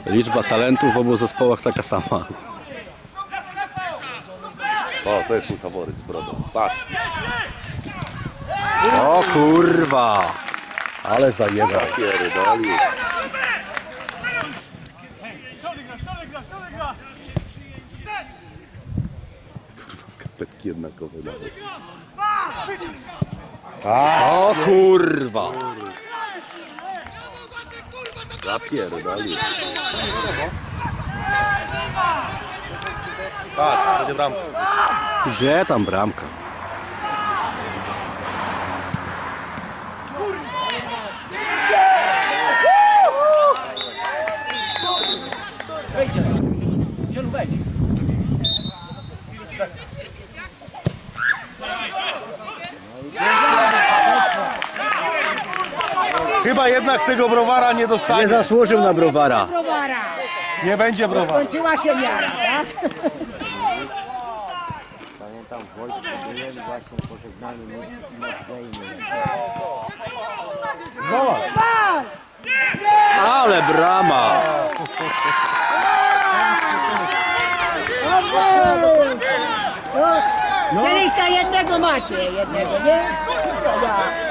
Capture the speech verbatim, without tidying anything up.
Liczba talentów w obu zespołach taka sama. O, to jest mój faworyt z brodą. Patrz. O kurwa! Ale zajeba. Pierdoli. Kurwa, skarpetki jednakowe nawet. O kurwa! Zapierdoli. Patrz, będzie bramka. Gdzie tam bramka? Chyba jednak tego browara nie Nie dostanie. zasłużył na browara. Browara. Nie będzie browara. Skończyła się miara, tak? Pamiętam w wojsku byłem właśnie pożegnany Mordejny. Ale brama! Kiedyś to jednego macie, jednego, nie?